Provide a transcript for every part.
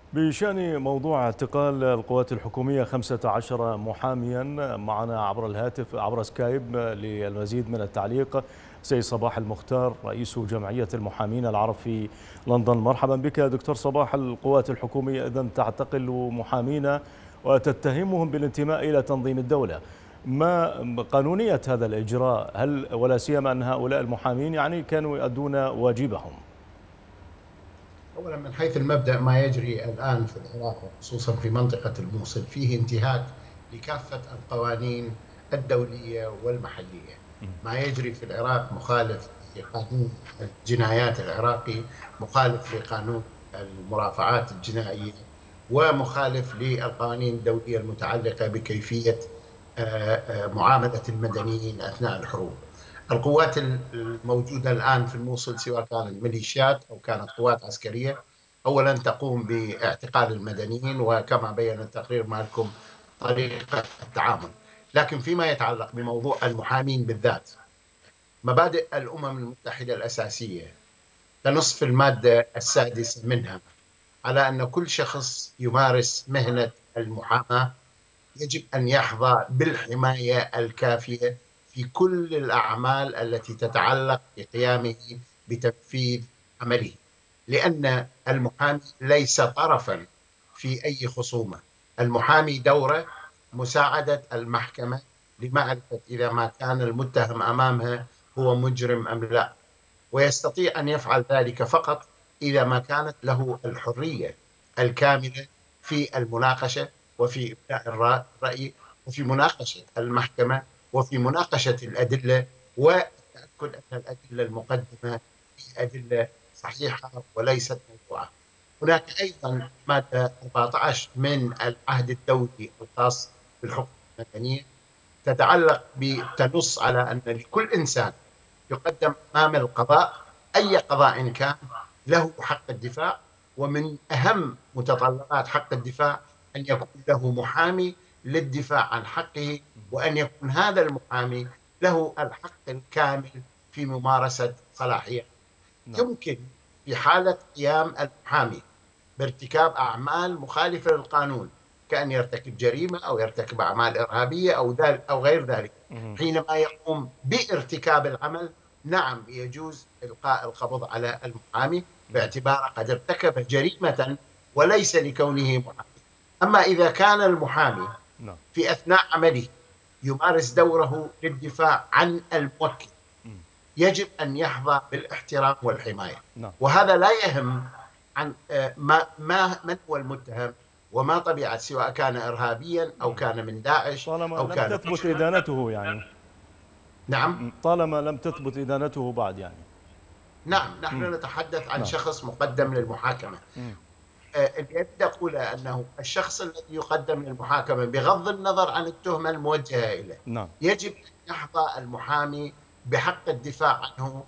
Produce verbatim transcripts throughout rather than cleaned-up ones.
بشأن موضوع اعتقال القوات الحكومية خمسة عشر محاميا، معنا عبر الهاتف عبر سكايب للمزيد من التعليق سيد صباح المختار رئيس جمعية المحامين العرب في لندن. مرحبا بك دكتور صباح. القوات الحكومية إذن تعتقل محامين وتتهمهم بالانتماء إلى تنظيم الدولة. ما قانونية هذا الإجراء؟ هل ولا سيما أن هؤلاء المحامين يعني كانوا يؤدون واجبهم؟ أولا، من حيث المبدأ ما يجري الآن في العراق وخصوصا في منطقة الموصل فيه انتهاك لكافة القوانين الدولية والمحلية. ما يجري في العراق مخالف لقانون الجنايات العراقي، مخالف لقانون المرافعات الجنائية، ومخالف للقوانين الدولية المتعلقة بكيفية معاملة المدنيين أثناء الحروب. القوات الموجودة الآن في الموصل سواء كانت ميليشيات أو كانت قوات عسكرية، أولا تقوم باعتقال المدنيين وكما بين التقرير مالكم طريقة التعامل. لكن فيما يتعلق بموضوع المحامين بالذات، مبادئ الأمم المتحدة الأساسية تنص في المادة السادسة منها على أن كل شخص يمارس مهنة المحاماة يجب أن يحظى بالحماية الكافية في كل الأعمال التي تتعلق بقيامه بتنفيذ عمله، لأن المحامي ليس طرفا في أي خصومة. المحامي دوره مساعدة المحكمة لمعرفة إذا ما كان المتهم أمامها هو مجرم أم لا، ويستطيع أن يفعل ذلك فقط إذا ما كانت له الحرية الكاملة في المناقشة وفي إبداء الرأي وفي مناقشة المحكمة وفي مناقشة الأدلة والتأكد أن الأدلة المقدمة هي أدلة صحيحة وليست موضوعة. هناك أيضا مادة أربعة عشر من العهد الدولي الخاص بالحقوق المدنية تتعلق بتنص على أن لكل إنسان يقدم أمام القضاء أي قضاء كان له حق الدفاع، ومن أهم متطلبات حق الدفاع أن يكون له محامي للدفاع عن حقه، وأن يكون هذا المحامي له الحق الكامل في ممارسة صلاحيته. يمكن في حالة قيام المحامي بارتكاب أعمال مخالفة للقانون كأن يرتكب جريمة أو يرتكب أعمال إرهابية أو ذلك أو غير ذلك، حينما يقوم بارتكاب العمل نعم يجوز إلقاء القبض على المحامي باعتباره قد ارتكب جريمة وليس لكونه محامي. أما إذا كان المحامي في أثناء عمله يمارس دوره للدفاع عن الموكل يجب أن يحظى بالاحترام والحماية. وهذا لا يهم عن ما ما من هو المتهم وما طبيعة، سواء كان إرهابيا أو كان من داعش طالما أو لم كان تثبت إدانته يعني. نعم طالما لم تثبت إدانته بعد يعني. نعم نحن م. نتحدث عن نعم. شخص مقدم للمحاكمة. اللي أريد أقوله أنه الشخص الذي يقدم للمحاكمة بغض النظر عن التهمة الموجهة إليه نعم. يجب أن يحظى المحامي بحق الدفاع عنه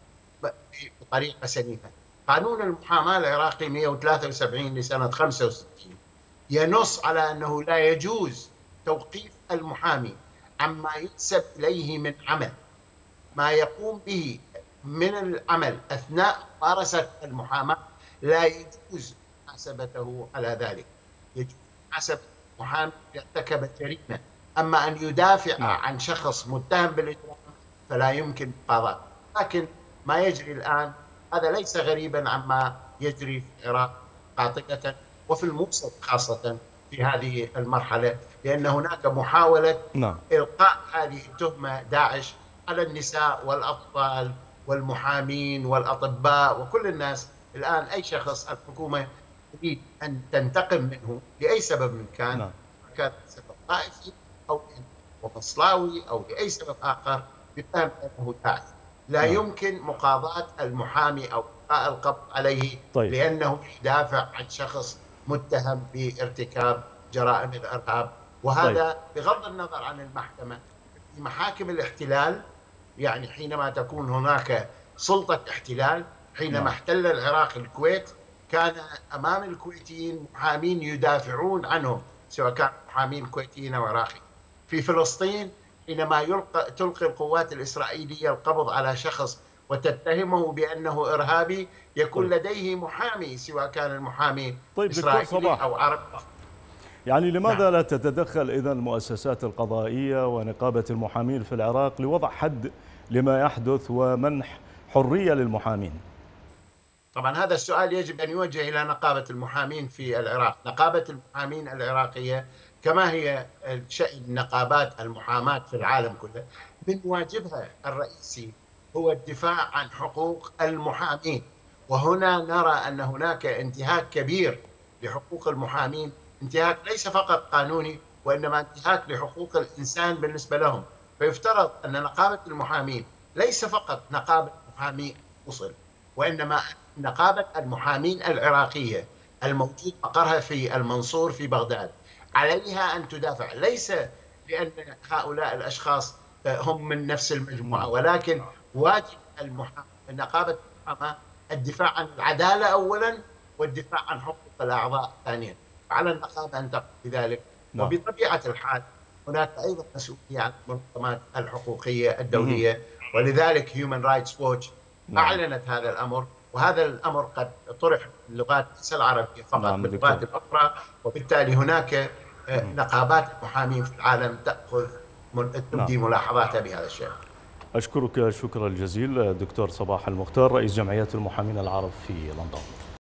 بطريقة سليمة. قانون المحاماة العراقي مئة وثلاثة وسبعين لسنة خمسة وستين ينص على أنه لا يجوز توقيف المحامي عما ينسب إليه من عمل. ما يقوم به من العمل أثناء ممارسة المحاماة لا يجوز محاسبته على ذلك. يجوز محاسبة المحامي ارتكب جريمة، أما أن يدافع نعم. عن شخص متهم بالإجرام فلا يمكن مقاضاته. لكن ما يجري الآن هذا ليس غريبا عما يجري في العراق قاطبة وفي الموصل خاصة في هذه المرحلة، لأن هناك محاولة نعم. إلقاء هذه التهمة داعش على النساء والأطفال والمحامين والأطباء وكل الناس. الآن أي شخص الحكومة تريد أن تنتقم منه لأي سبب من كان نعم. كان سبب طائفي أو مصلاوي أو لأي سبب آخر يتهم أنه داعش، لا نعم. يمكن مقاضاة المحامي أو إلقاء القبض عليه طيب. لأنه يدافع عن شخص متهم بارتكاب جرائم الإرهاب. وهذا طيب. بغض النظر عن المحكمة. في محاكم الاحتلال يعني حينما تكون هناك سلطة احتلال، حينما نعم. احتل العراق الكويت كان أمام الكويتيين محامين يدافعون عنهم سواء كان محامين كويتيين أو عراقيين. في فلسطين حينما يلقى تلقي القوات الإسرائيلية القبض على شخص وتتهمه بأنه إرهابي يكون طيب. لديه محامي، سواء كان المحامي طيب دكتور إسرائيلي صباح، أو عربي. يعني لماذا نعم. لا تتدخل إذن المؤسسات القضائية ونقابة المحامين في العراق لوضع حد لما يحدث ومنح حرية للمحامين؟ طبعا هذا السؤال يجب أن يوجه إلى نقابة المحامين في العراق. نقابة المحامين العراقية كما هي شأن نقابات المحاماة في العالم كله، من واجبها الرئيسي هو الدفاع عن حقوق المحامين. وهنا نرى أن هناك انتهاك كبير لحقوق المحامين، انتهاك ليس فقط قانوني وإنما انتهاك لحقوق الإنسان بالنسبة لهم. فيفترض أن نقابة المحامين ليس فقط نقابة محامي الموصل، وإنما نقابة المحامين العراقية الموجود مقرها في المنصور في بغداد عليها أن تدافع، ليس لأن هؤلاء الأشخاص هم من نفس المجموعة، ولكن واجب نقابة المحاماة الدفاع عن العدالة أولا والدفاع عن حقوق الأعضاء ثانيا. على النقابة أن تقوم بذلك. نعم. وبطبيعة الحال هناك أيضا مسؤولية عن المنظمات الحقوقية الدولية، ولذلك Human Rights Watch نعم. أعلنت هذا الأمر، وهذا الأمر قد طرح باللغات ليس العربية فقط، نعم باللغات دكتور. الأخرى. وبالتالي هناك نقابات المحامين في العالم تأخذ تبدي نعم. ملاحظاتها بهذا الشيء. أشكرك شكرا جزيلا دكتور صباح المختار، رئيس جمعية المحامين العرب في لندن.